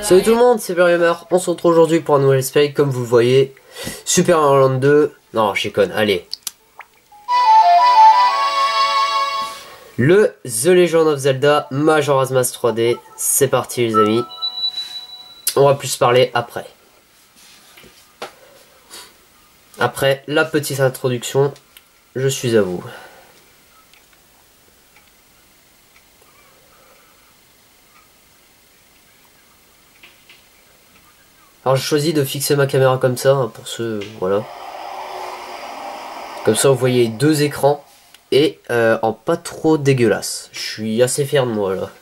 Salut tout le monde, c'est Gamer. On se retrouve aujourd'hui pour un nouvel let's play. Comme vous le voyez, Super Mario Land 2. Non, je déconne, allez. Le The Legend of Zelda Majora's Mask 3D. C'est parti les amis. On va plus parler après. Après la petite introduction, je suis à vous. Alors j'ai choisi de fixer ma caméra comme ça, hein, pour ceux, voilà. Comme ça vous voyez deux écrans et en pas trop dégueulasse. Je suis assez fier de moi là.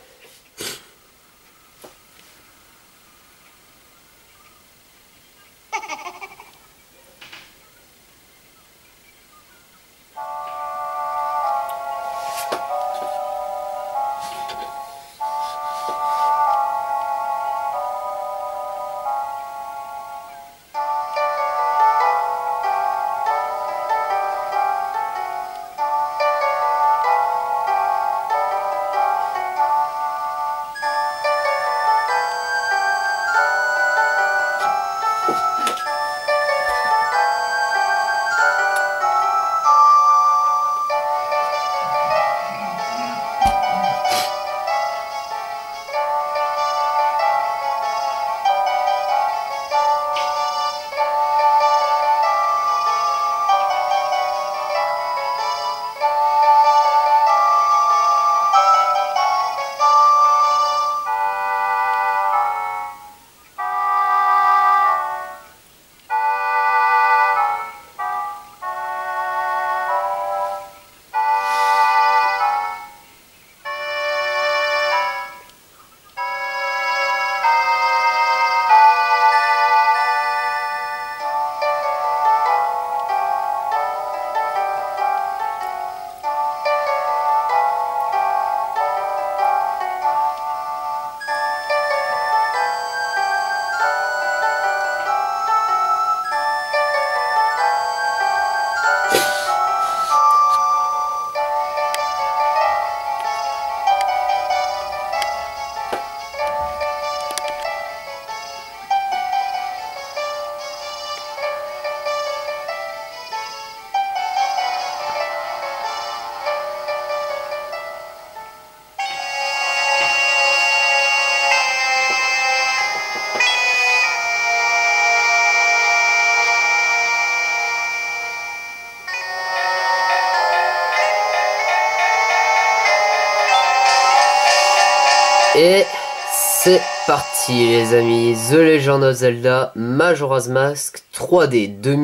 Et c'est parti les amis, The Legend of Zelda Majora's Mask 3D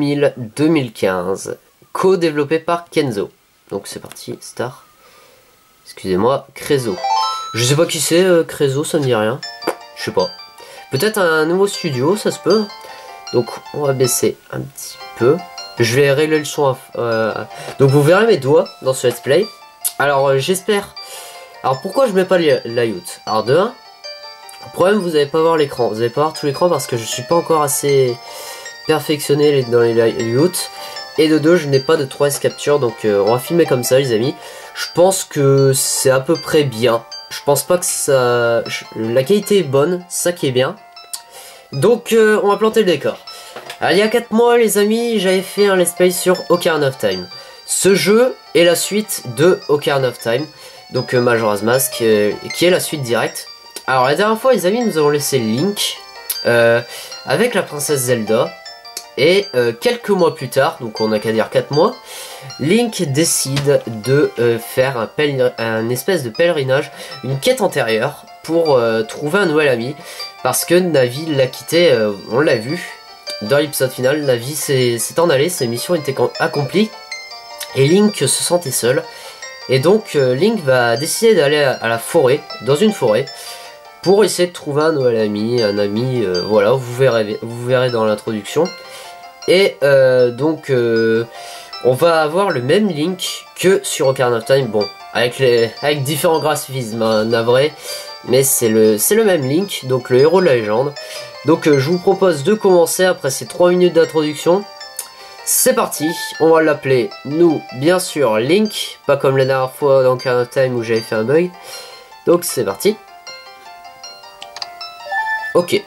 2015, co-développé par Kenzo. Donc c'est parti, Star. Excusez-moi, Crezo. Je sais pas qui c'est, Crezo, ça me dit rien. Je sais pas. Peut-être un nouveau studio, ça se peut. Donc on va baisser un petit peu. Je vais régler le son. Donc vous verrez mes doigts dans ce let's play. Alors j'espère... Alors pourquoi je mets pas layout? Alors de 1, le problème vous n'allez pas voir l'écran, vous n'allez pas voir tout l'écran parce que je suis pas encore assez perfectionné dans les layouts. Et de 2, je n'ai pas de 3S capture, donc on va filmer comme ça les amis. Je pense que c'est à peu près bien. Je pense pas que ça... La qualité est bonne, ça qui est bien. Donc on va planter le décor. Alors, il y a 4 mois les amis, j'avais fait un let's play sur Ocarina of Time. Ce jeu est la suite de Ocarina of Time. Donc Majora's Mask qui est la suite directe. Alors la dernière fois les amis nous avons laissé Link avec la princesse Zelda. Et quelques mois plus tard, donc on n'a qu'à dire 4 mois, Link décide de faire un espèce de pèlerinage, une quête antérieure pour trouver un nouvel ami. Parce que Navi l'a quitté, on l'a vu dans l'épisode final, Navi s'est en allé, sa mission était accomplie. Et Link se sentait seul. Et donc Link va décider d'aller à la forêt, dans une forêt, pour essayer de trouver un nouvel ami, voilà, vous verrez dans l'introduction. Et donc on va avoir le même Link que sur Ocarina of Time, bon, avec différents graphismes, hein, navré, mais c'est le même Link, donc le héros de la légende. Donc je vous propose de commencer après ces 3 minutes d'introduction. C'est parti, on va l'appeler, nous, bien sûr, Link, pas comme la dernière fois dans Ocarina of Time où j'avais fait un bug. Donc c'est parti. Ok.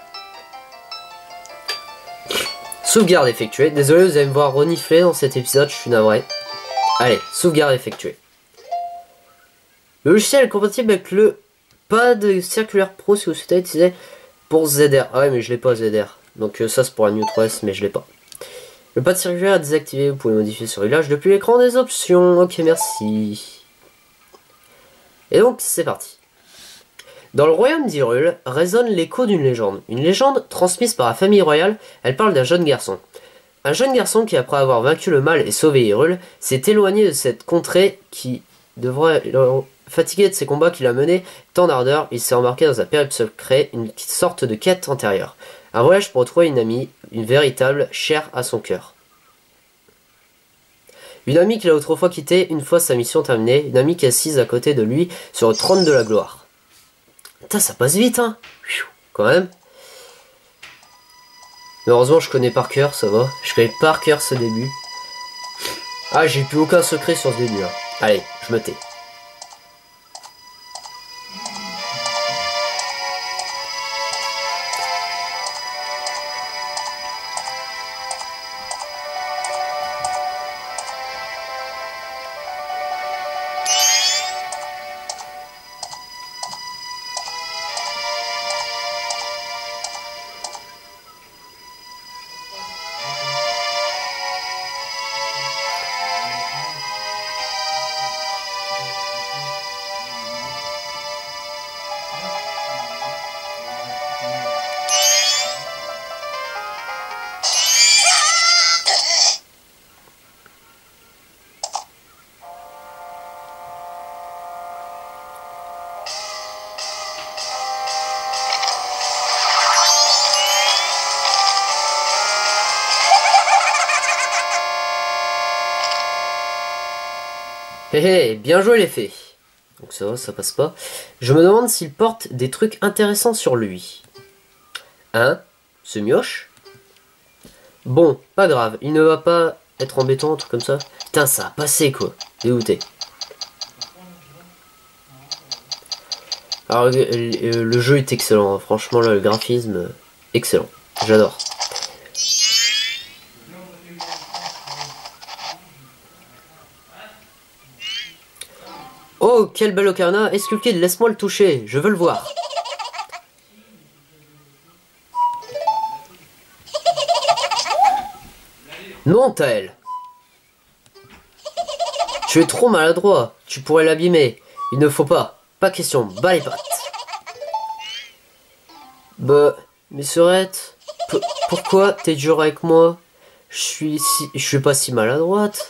Sauvegarde effectuée. Désolé, vous allez me voir renifler dans cet épisode, je suis navré. Allez, sauvegarde effectuée. Le logiciel est compatible avec le pad circulaire pro si vous souhaitez utiliser pour ZR. Ah ouais, mais je l'ai pas ZR. Donc ça c'est pour la New 3S, mais je l'ai pas. Le pad circulaire est désactivé, vous pouvez modifier ce réglage depuis l'écran des options. Ok, merci. Et donc c'est parti. Dans le royaume d'Hyrule résonne l'écho d'une légende. Une légende transmise par la famille royale, elle parle d'un jeune garçon. Un jeune garçon qui, après avoir vaincu le mal et sauvé Hyrule, s'est éloigné de cette contrée qui devrait... Fatigué de ses combats qu'il a menés, tant d'ardeur, il s'est embarqué dans un périple secret, une sorte de quête antérieure. Un voyage pour retrouver une amie, une véritable chère à son cœur. Une amie qu'il a autrefois quittée, une fois sa mission terminée, une amie qui est assise à côté de lui sur le trône de la gloire. Putain, ça passe vite, hein, quand même. Mais heureusement, je connais par cœur, ça va. Je connais par cœur ce début. Ah, j'ai plus aucun secret sur ce début, hein. Allez, je me tais. Hé hé, bien joué les fées. Donc ça va, ça passe pas. Je me demande s'il porte des trucs intéressants sur lui. Hein? Ce mioche? Bon, pas grave, il ne va pas être embêtant, un truc comme ça. Putain, ça a passé quoi. Dégoûté. Alors, le jeu est excellent, hein. Franchement, là, le graphisme, excellent. J'adore. Oh, quel bel ocarina esculqué, laisse-moi le toucher, je veux le voir. Non, Taël. Tu es trop maladroit, tu pourrais l'abîmer. Il ne faut pas, pas question, bas les pattes. Bah, mais Serette, pourquoi t'es dur avec moi? Je suis pas si maladroite.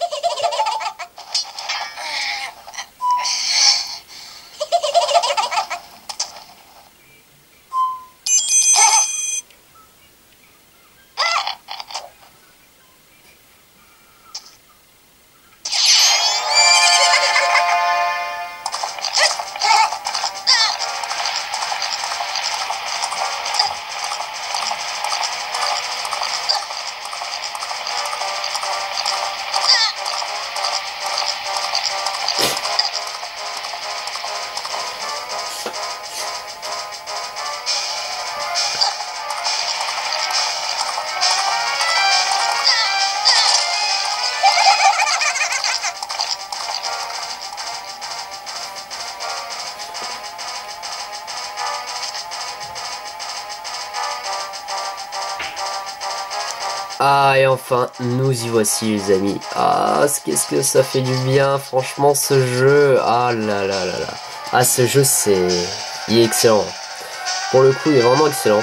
Ah, et enfin, nous y voici les amis. Ah, qu'est-ce que ça fait du bien, franchement, ce jeu. Ah là là là là. Ah, ce jeu, il est excellent. Pour le coup, il est vraiment excellent.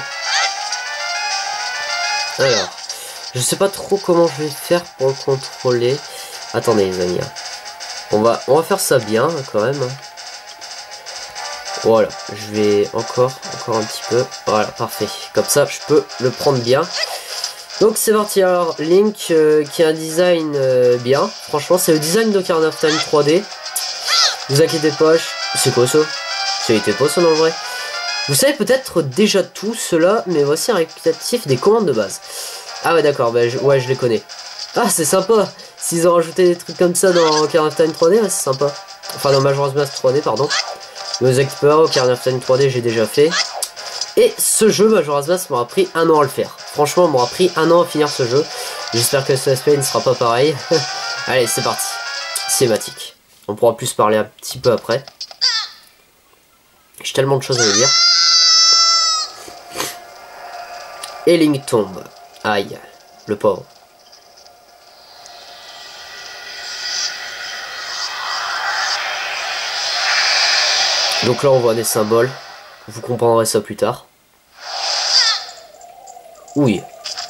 Alors, je sais pas trop comment je vais faire pour le contrôler. Attendez les amis. On va faire ça bien, quand même. Voilà, je vais encore un petit peu. Voilà, parfait. Comme ça, je peux le prendre bien. Donc c'est parti. Alors Link qui a un design bien, franchement c'est le design d'Ocarina of Time 3D. Vous inquiétez pas, c'est quoi ça? C'était pas ça dans le vrai. Vous savez peut-être déjà tout cela, mais voici un récapitulatif des commandes de base. Ah ouais d'accord, bah, ouais je les connais. Ah c'est sympa, s'ils ont rajouté des trucs comme ça dans Ocarina of Time 3D, ouais, c'est sympa. Enfin dans Majora's Mask 3D pardon. Ne vous inquiétez pas, Ocarina of Time 3D j'ai déjà fait. Et ce jeu, Majora's Mask m'aura pris 1 an à le faire. Franchement, m'aura pris 1 an à finir ce jeu. J'espère que ce SP ne sera pas pareil. Allez, c'est parti. Cinématique. On pourra plus parler un petit peu après. J'ai tellement de choses à vous dire. Et Link tombe. Aïe, le pauvre. Donc là, on voit des symboles. Vous comprendrez ça plus tard. Oui.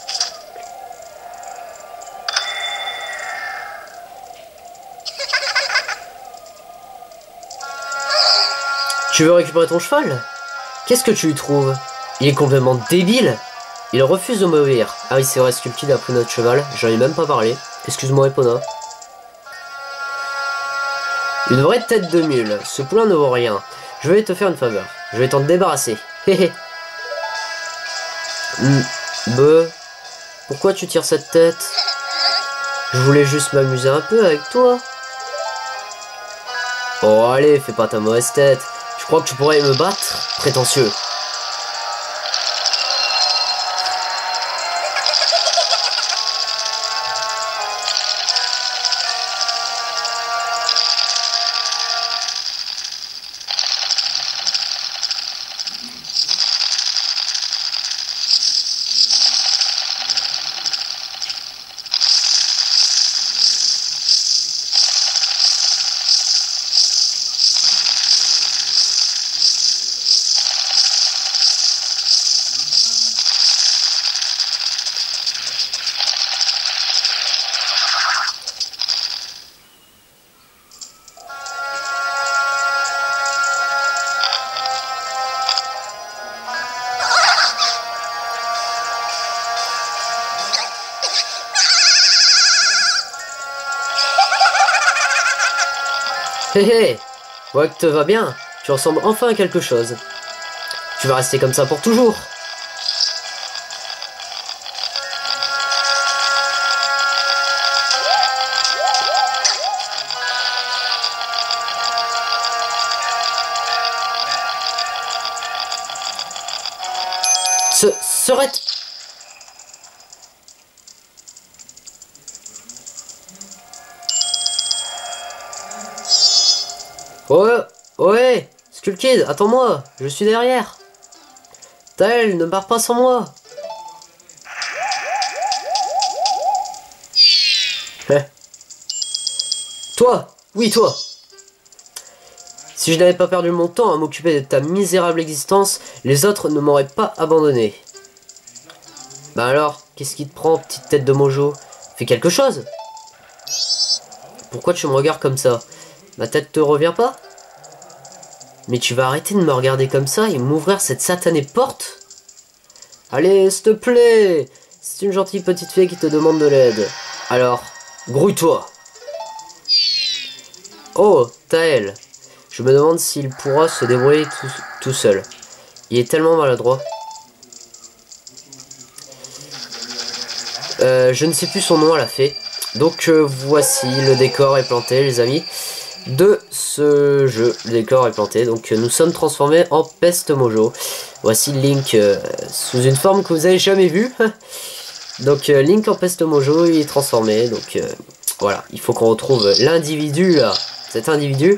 Tu veux récupérer ton cheval? Qu'est-ce que tu lui trouves? Il est complètement débile. Il refuse de m'obéir. Ah oui, c'est vrai, Skullkid a pris notre cheval. J'en ai même pas parlé. Excuse-moi, Epona. Une vraie tête de mule. Ce poulain ne vaut rien. Je vais te faire une faveur. Je vais t'en débarrasser. Hé hé. Pourquoi tu tires cette tête? Je voulais juste m'amuser un peu avec toi. Oh allez, fais pas ta mauvaise tête. Je crois que tu pourrais me battre, prétentieux. Hé hé, ouais que te va bien, tu ressembles enfin à quelque chose. Tu vas rester comme ça pour toujours. Serait... Ouais, Skullkid, attends-moi, je suis derrière. Tael, ne pars pas sans moi. Toi, oui toi. Si je n'avais pas perdu mon temps à m'occuper de ta misérable existence, les autres ne m'auraient pas abandonné. Bah alors, qu'est-ce qui te prend, petite tête de mojo? Fais quelque chose. Pourquoi tu me regardes comme ça? Ma tête te revient pas? Mais tu vas arrêter de me regarder comme ça et m'ouvrir cette satanée porte? Allez, s'il te plaît! C'est une gentille petite fille qui te demande de l'aide. Alors, grouille-toi! Oh, Tael. Je me demande s'il pourra se débrouiller tout seul. Il est tellement maladroit. Je ne sais plus son nom à la fée. Donc voici, le décor est planté, les amis, de ce jeu. Le décor est planté, donc nous sommes transformés en Peste Mojo. Voici Link sous une forme que vous avez jamais vue. Donc Link en Peste Mojo, il est transformé. Donc voilà, il faut qu'on retrouve l'individu là, cet individu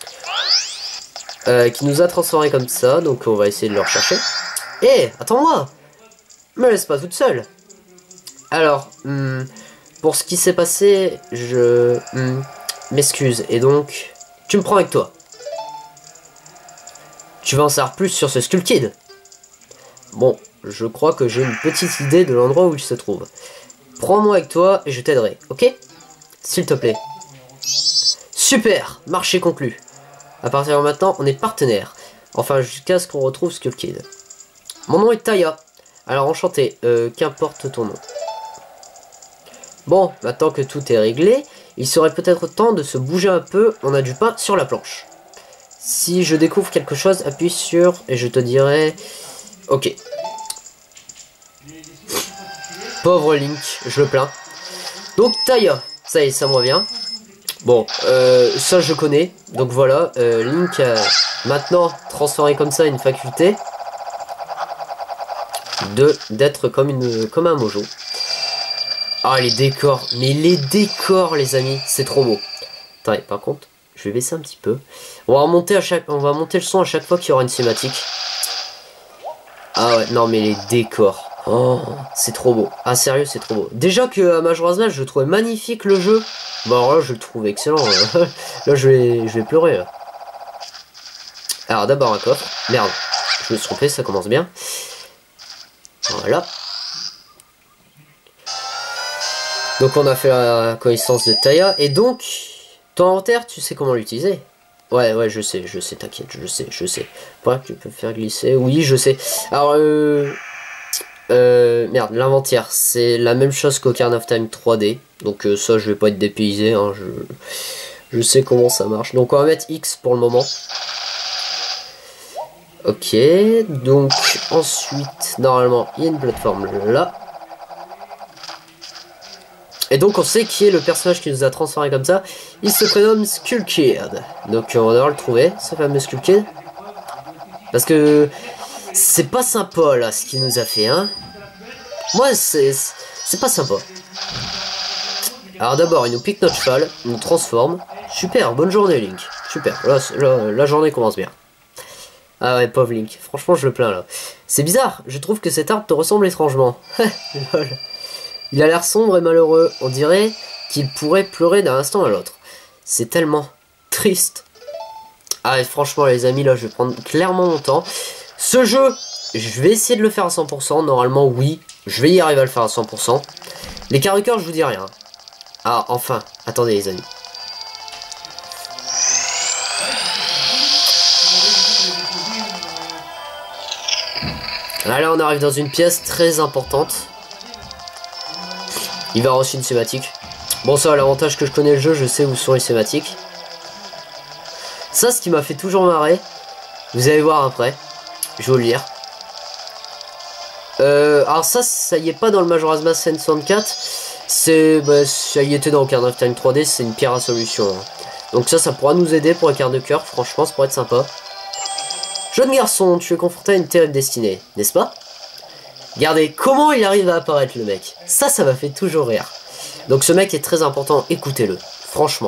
qui nous a transformé comme ça. Donc on va essayer de le rechercher. Hé, attends-moi, me laisse pas toute seule. Alors, pour ce qui s'est passé, je m'excuse. Et donc, tu me prends avec toi. Tu vas en savoir plus sur ce Skullkid? Bon, je crois que j'ai une petite idée de l'endroit où il se trouve. Prends-moi avec toi et je t'aiderai, ok? S'il te plaît. Super, marché conclu. À partir de maintenant, on est partenaires. Enfin, jusqu'à ce qu'on retrouve Skullkid. Mon nom est Taya. Alors, enchanté, qu'importe ton nom. Bon, maintenant que tout est réglé, il serait peut-être temps de se bouger un peu, on a du pain sur la planche. Si je découvre quelque chose, appuie sur et je te dirai... Ok. Pauvre Link, je le plains. Donc Taya, ça y est, ça me revient. Bon, ça je connais, donc voilà, Link a maintenant transformé comme ça une faculté. d'être comme un mojo. Ah, les décors. Mais les décors, les amis, c'est trop beau. Attendez, par contre, je vais baisser un petit peu. On va monter le son à chaque fois qu'il y aura une cinématique. Ah ouais, non mais les décors. Oh, c'est trop beau. Ah sérieux, c'est trop beau. Déjà que à Majora's Mask, je trouvais magnifique le jeu. Bah alors là, je le trouve excellent. Là, je vais pleurer. Là. Alors d'abord un coffre. Merde, je me suis trompé, ça commence bien. Voilà. Donc on a fait la connaissance de Taya. Et donc, ton inventaire, tu sais comment l'utiliser? Ouais, je sais, t'inquiète, je sais. Pas que tu peux faire glisser, oui, je sais. Alors, merde, l'inventaire, c'est la même chose qu'Ocarina of Time 3D. Donc ça, je vais pas être dépaysé, hein, je sais comment ça marche. Donc on va mettre X pour le moment. Ok, donc ensuite, normalement, il y a une plateforme là. Et donc on sait qui est le personnage qui nous a transformé comme ça. Il se prénomme Skull Kid. Donc on va devoir le trouver, ce fameux Skull Kid. Parce que c'est pas sympa là ce qu'il nous a fait, hein. Moi c'est pas sympa. Alors d'abord il nous pique notre cheval, il nous transforme. Super, bonne journée Link. Super, là, la journée commence bien. Ah ouais, pauvre Link, franchement je le plains là. C'est bizarre, je trouve que cet arbre te ressemble étrangement. Lol. Il a l'air sombre et malheureux, on dirait qu'il pourrait pleurer d'un instant à l'autre. C'est tellement triste. Ah et franchement les amis, là je vais prendre clairement mon temps. Ce jeu, je vais essayer de le faire à 100%, normalement oui, je vais y arriver à le faire à 100%. Les quarts de cœur, je vous dis rien. Ah enfin, attendez les amis. Là on arrive dans une pièce très importante. Il va reçu une cinématique. Bon ça, l'avantage que je connais le jeu, je sais où sont les cinématiques. Ça, ce qui m'a fait toujours marrer, vous allez voir après, je vais vous le lire. Alors ça y est pas dans le Majora's Mask N64, ça y était dans Ocarina of Time 3D, c'est une pierre à solution. Hein. Donc ça pourra nous aider pour les quarts de cœur, franchement ça pourrait être sympa. Jeune garçon, tu es confronté à une terrible destinée, n'est-ce pas? Regardez comment il arrive à apparaître le mec. Ça m'a fait toujours rire. Donc ce mec est très important, écoutez-le. Franchement.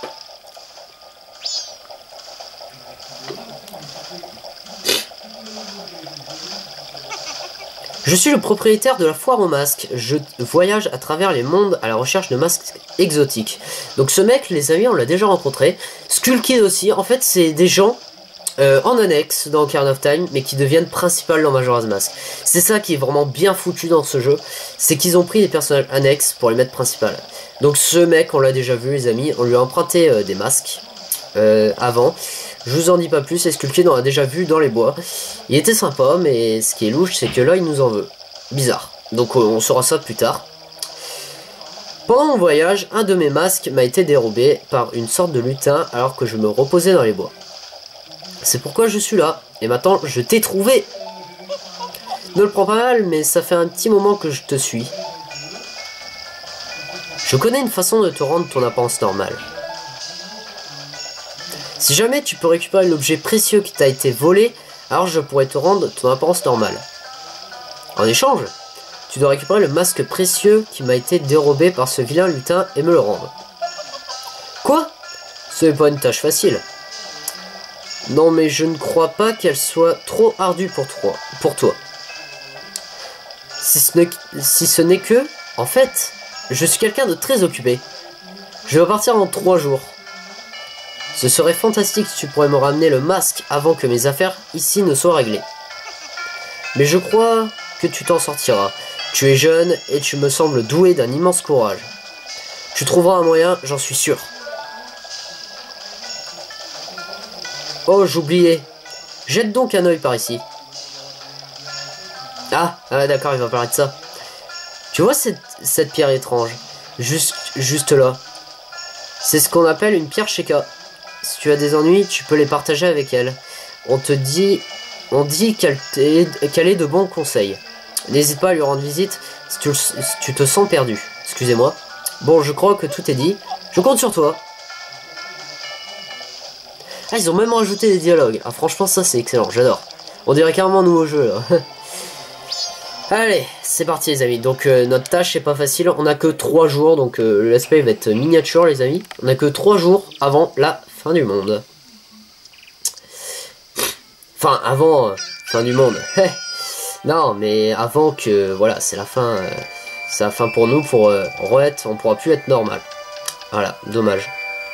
Je suis le propriétaire de la foire aux masques. Je voyage à travers les mondes à la recherche de masques exotiques. Donc ce mec, les amis, on l'a déjà rencontré. Skull Kid aussi. En fait, c'est des gens... en annexe dans Ocarina of Time, mais qui deviennent principales dans Majora's Mask. C'est ça qui est vraiment bien foutu dans ce jeu, c'est qu'ils ont pris des personnages annexes pour les mettre principales. Donc ce mec, on l'a déjà vu les amis, on lui a emprunté des masques avant. Je vous en dis pas plus, et Skull Kid on l'a déjà vu dans les bois. Il était sympa, mais ce qui est louche, c'est que là il nous en veut. Bizarre. Donc on saura ça plus tard. Pendant mon voyage, un de mes masques m'a été dérobé par une sorte de lutin alors que je me reposais dans les bois. C'est pourquoi je suis là. Et maintenant, je t'ai trouvé. Ne le prends pas mal, mais ça fait un petit moment que je te suis. Je connais une façon de te rendre ton apparence normale. Si jamais tu peux récupérer l'objet précieux qui t'a été volé, alors je pourrais te rendre ton apparence normale. En échange, tu dois récupérer le masque précieux qui m'a été dérobé par ce vilain lutin et me le rendre. Quoi? Ce n'est pas une tâche facile. Non mais je ne crois pas qu'elle soit trop ardue pour toi. Si ce n'est que, en fait, je suis quelqu'un de très occupé. Je vais partir en 3 jours. Ce serait fantastique si tu pourrais me ramener le masque avant que mes affaires ici ne soient réglées. Mais je crois que tu t'en sortiras. Tu es jeune et tu me sembles doué d'un immense courage. Tu trouveras un moyen, j'en suis sûr. Oh, j'oubliais. Jette donc un œil par ici. Ah d'accord, il va parler de ça. Tu vois cette pierre étrange? Juste là. C'est ce qu'on appelle une pierre Sheikah. Si tu as des ennuis, tu peux les partager avec elle. On dit qu'elle est de bons conseils. N'hésite pas à lui rendre visite si tu te sens perdu. Excusez-moi. Bon, je crois que tout est dit. Je compte sur toi. Ah, ils ont même rajouté des dialogues. Ah, franchement, ça, c'est excellent. J'adore. On dirait carrément un nouveau jeu, là. Allez, c'est parti les amis. Donc notre tâche est pas facile. On a que 3 jours. Donc le let's play va être miniature les amis. On a que 3 jours avant la fin du monde. Enfin avant fin du monde. Non mais avant que voilà c'est la fin. C'est la fin pour nous. Pour on pourra plus être normal. Voilà, dommage.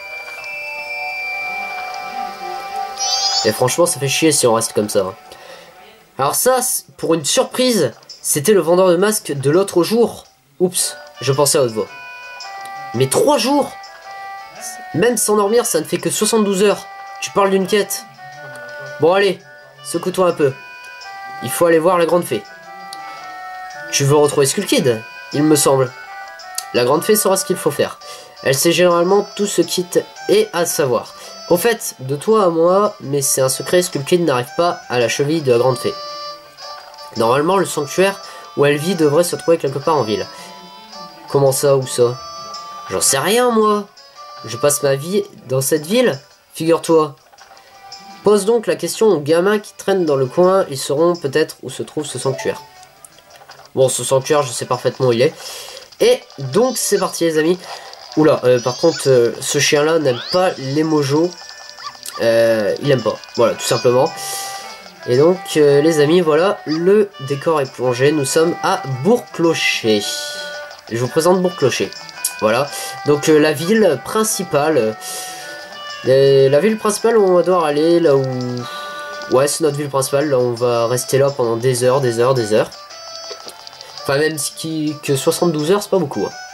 Et franchement ça fait chier si on reste comme ça. Alors ça, pour une surprise, c'était le vendeur de masques de l'autre jour. Oups, je pensais à haute voix. Mais 3 jours, même sans dormir, ça ne fait que 72 heures. Tu parles d'une quête. Bon allez, secoue-toi un peu. Il faut aller voir la grande fée. Tu veux retrouver Skull Kid, il me semble. La grande fée saura ce qu'il faut faire. Elle sait généralement tout ce qui est à savoir. Au fait, de toi à moi, mais c'est un secret, Skull Kid n'arrive pas à la cheville de la grande fée. Normalement, le sanctuaire où elle vit devrait se trouver quelque part en ville. Comment ça, où ça? J'en sais rien, moi. Je passe ma vie dans cette ville, figure-toi. Pose donc la question aux gamins qui traînent dans le coin, ils sauront peut-être où se trouve ce sanctuaire. Bon, ce sanctuaire, je sais parfaitement où il est. Et donc, c'est parti, les amis. Oula, par contre, ce chien-là n'aime pas les mojos. Il aime pas, voilà, tout simplement. Et donc, les amis, voilà, le décor est plongé. Nous sommes à Bourg-Clocher. Je vous présente Bourg-Clocher. Voilà, donc la ville principale. La ville principale où on va devoir aller, là où... Ouais, c'est notre ville principale, là on va rester là pendant des heures, des heures, des heures. Enfin, même que 72 heures, c'est pas beaucoup. Hein.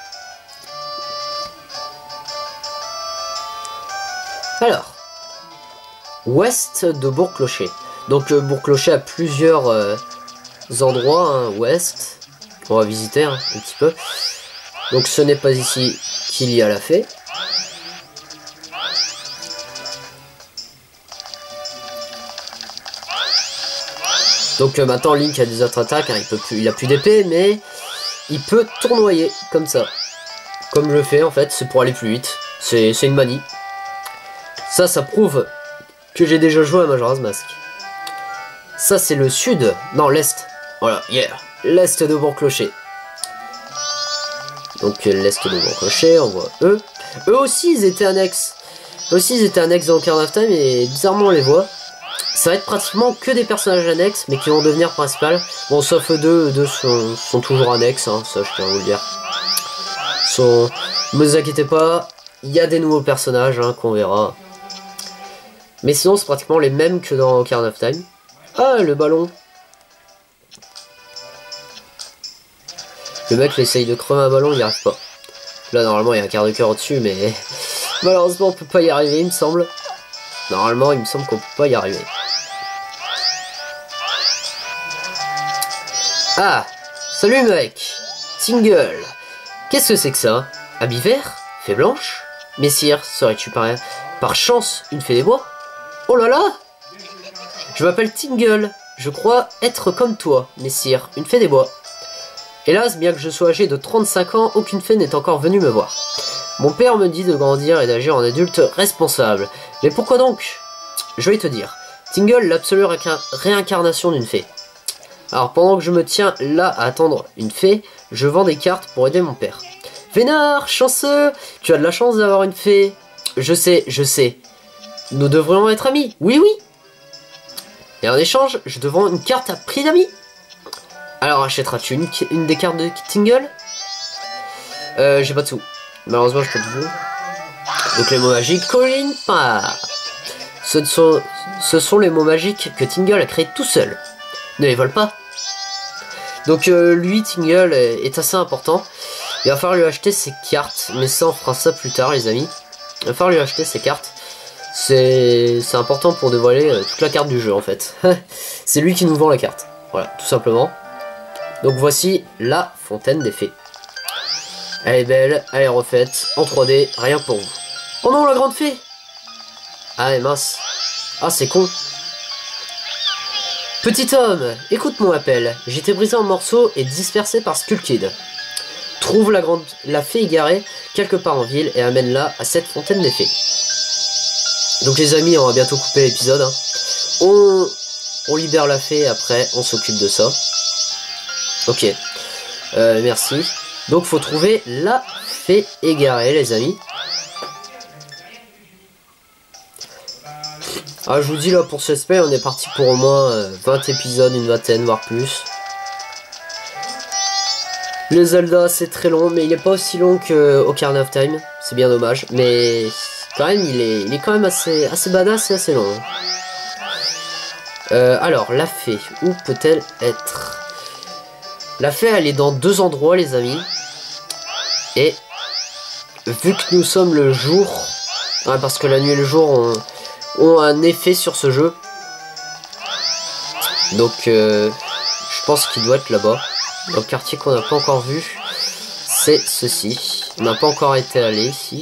Alors, ouest de Bourg-Clocher. Donc Bourg-Clocher a plusieurs endroits, hein, ouest. On va visiter hein, un petit peu. Donc ce n'est pas ici qu'il y a la fée. Donc maintenant Link a des autres attaques, hein, il a plus d'épée, mais il peut tournoyer comme ça. Comme je le fais en fait, c'est pour aller plus vite. C'est une manie. Ça prouve que j'ai déjà joué à Majora's Mask. Ça c'est le sud, non l'est. Voilà, yeah, l'est de Bourg-Clocher. Donc l'est de Bourg-Clocher, on voit eux. Eux aussi ils étaient annexes. Eux aussi ils étaient annexes dans Ocarina of Time et bizarrement on les voit. Ça va être pratiquement que des personnages annexes mais qui vont devenir principales. Bon sauf eux deux sont toujours annexes, hein, ça je tiens à vous le dire. Ne vous inquiétez pas, il y a des nouveaux personnages hein, qu'on verra. Mais sinon c'est pratiquement les mêmes que dans Ocarina of Time. Ah le ballon. Le mec il essaye de crever un ballon, il n'y arrive pas. Là normalement il y a un quart de cœur au-dessus mais malheureusement on peut pas y arriver il me semble. Normalement il me semble qu'on peut pas y arriver. Ah, salut mec, Tingle. Qu'est-ce que c'est que ça? Habit vert? Fée blanche? Messire, serais-tu par chance une fée des bois? Oh là là! Je m'appelle Tingle, je crois être comme toi, messire, une fée des bois. Hélas, bien que je sois âgé de 35 ans, aucune fée n'est encore venue me voir. Mon père me dit de grandir et d'agir en adulte responsable. Mais pourquoi donc? Je vais te dire. Tingle, l'absolue réincarnation d'une fée. Alors pendant que je me tiens là à attendre une fée, je vends des cartes pour aider mon père. Vénard, chanceux, tu as de la chance d'avoir une fée. Je sais. Nous devrions être amis, oui. Et en échange, je te vends une carte à prix d'amis. Alors achèteras-tu une des cartes de Tingle? J'ai pas de sous. Malheureusement, je peux te vous. Donc les mots magiques, Colin pas. Ce sont les mots magiques que Tingle a créés tout seul. Ne les vole pas. Donc lui, Tingle, est assez important. Il va falloir lui acheter ses cartes. Mais ça, on fera ça plus tard, les amis. Il va falloir lui acheter ses cartes. C'est important pour dévoiler toute la carte du jeu, en fait. C'est lui qui nous vend la carte. Voilà, tout simplement. Donc voici la fontaine des fées. Elle est belle, elle est refaite, en 3D, rien que pour vous. Oh non, la grande fée! Ah, mais mince. Ah, c'est con. Petit homme, écoute mon appel. J'ai été brisé en morceaux et dispersé par Skull Kid. Trouve la fée égarée quelque part en ville et amène-la à cette fontaine des fées. Donc les amis, on va bientôt couper l'épisode. Hein. On libère la fée, après on s'occupe de ça. Ok. Merci. Donc faut trouver la fée égarée les amis. Ah je vous dis là pour ce spell on est parti pour au moins 20 épisodes, une vingtaine voire plus. Le Zelda c'est très long mais il est pas aussi long que Ocarina of Time. C'est bien dommage mais quand même il est quand même assez badass et assez long. Alors la fée, où peut-elle être? La fée elle est dans deux endroits les amis. Et vu que nous sommes le jour, hein, parce que la nuit et le jour ont un effet sur ce jeu. Donc je pense qu'il doit être là-bas. Dans le quartier qu'on n'a pas encore vu, c'est ceci. On n'a pas encore été allé ici.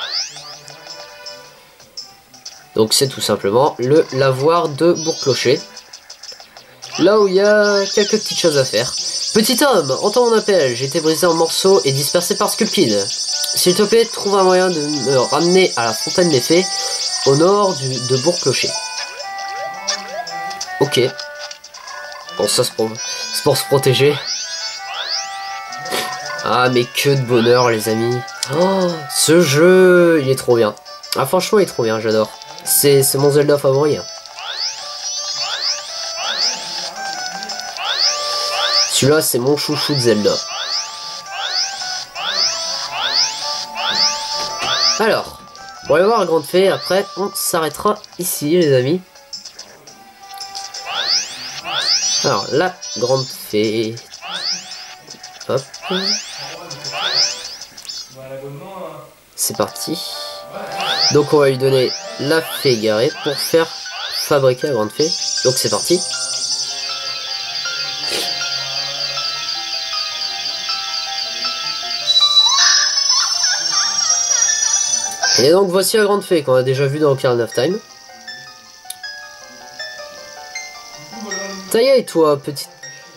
Donc c'est tout simplement le lavoir de Bourg-Clocher. Là où il y a quelques petites choses à faire. Petit homme, entends mon appel, j'ai été brisé en morceaux et dispersé par Sculpkid. S'il te plaît, trouve un moyen de me ramener à la fontaine des fées, au nord de Bourg-Clocher. Ok. Bon, ça c'est pour se protéger. Ah, mais que de bonheur, les amis. Oh, ce jeu, il est trop bien. Ah, franchement, il est trop bien, j'adore. C'est mon Zelda favori. Hein. Celui-là, c'est mon chouchou de Zelda. Alors, pour aller voir la grande fée, après, on s'arrêtera ici, les amis. Alors, la grande fée. Hop. C'est parti. Donc, on va lui donner la fée égarée pour faire fabriquer la grande fée. Donc, c'est parti. Et donc voici la grande fée qu'on a déjà vue dans Ocarina of Time. Taïa et toi, petit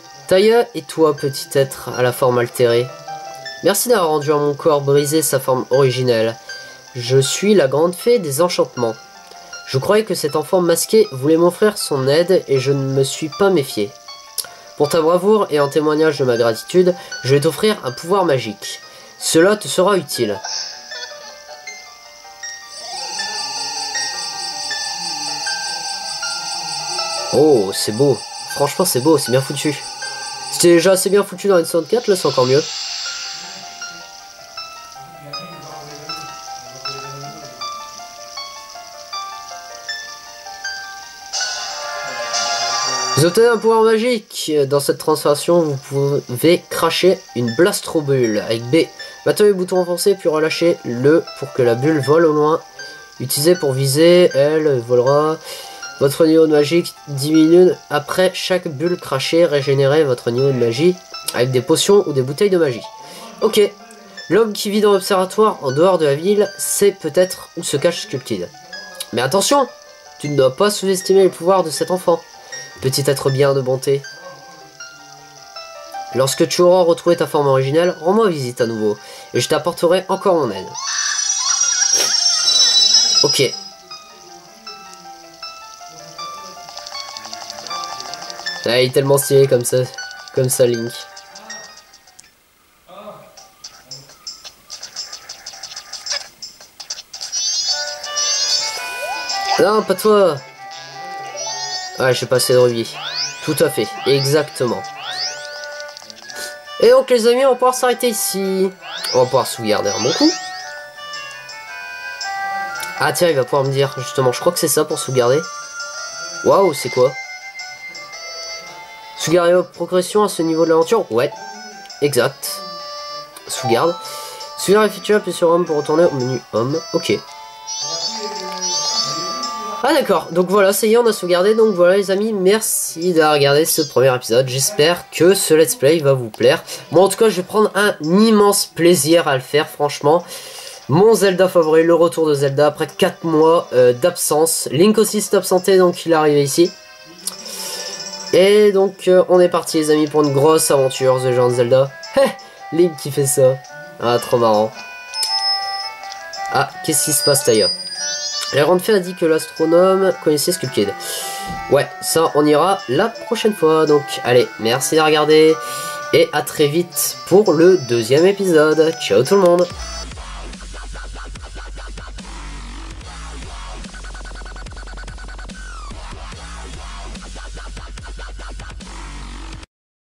être à la forme altérée. Merci d'avoir rendu à mon corps brisé sa forme originelle. Je suis la grande fée des enchantements. Je croyais que cet enfant masqué voulait m'offrir son aide et je ne me suis pas méfié. Pour ta bravoure et en témoignage de ma gratitude, je vais t'offrir un pouvoir magique. Cela te sera utile. Oh, c'est beau. Franchement, c'est beau, c'est bien foutu. C'était déjà assez bien foutu dans N64, là, c'est encore mieux. Vous obtenez un pouvoir magique. Dans cette transformation, vous pouvez cracher une blastrobule avec B. Battez le bouton enfoncé, puis relâchez le pour que la bulle vole au loin. Utilisez pour viser, elle volera. Votre niveau de magie diminue après chaque bulle crachée. Régénérez votre niveau de magie avec des potions ou des bouteilles de magie. Ok. L'homme qui vit dans l'observatoire en dehors de la ville sait peut-être où se cache Sculpkid. Mais attention, tu ne dois pas sous-estimer les pouvoirs de cet enfant. Petit être bien de bonté. Lorsque tu auras retrouvé ta forme originelle, rends-moi visite à nouveau. Et je t'apporterai encore mon aide. Ok. Ah, il est tellement stylé comme ça Link. Non, pas toi. Ouais, j'ai pas assez de rubis. Tout à fait, exactement. Et donc les amis, on va pouvoir s'arrêter ici. On va pouvoir sauvegarder un bon coup. Ah tiens, il va pouvoir me dire, justement, je crois que c'est ça pour sauvegarder. Waouh, c'est quoi? Sauvegarder votre progression à ce niveau de l'aventure? Ouais, exact. Sauvegarde. Sauvegarde la feature, puis sur Home pour retourner au menu Home. Ok. Ah d'accord, donc voilà, ça y est, on a sauvegardé. Donc voilà les amis, merci d'avoir regardé ce premier épisode. J'espère que ce let's play va vous plaire. Moi en tout cas, je vais prendre un immense plaisir à le faire, franchement. Mon Zelda favori, le retour de Zelda après 4 mois d'absence. Link aussi s'est absenté, donc il est arrivé ici. Et donc on est parti les amis pour une grosse aventure, The Legend of Zelda. Link qui fait ça. Ah, trop marrant. Ah, qu'est-ce qui se passe d'ailleurs? La grande fée a dit que l'astronome connaissait Sculpkid. Ouais, ça on ira la prochaine fois. Donc allez, merci de regarder. Et à très vite pour le deuxième épisode. Ciao tout le monde!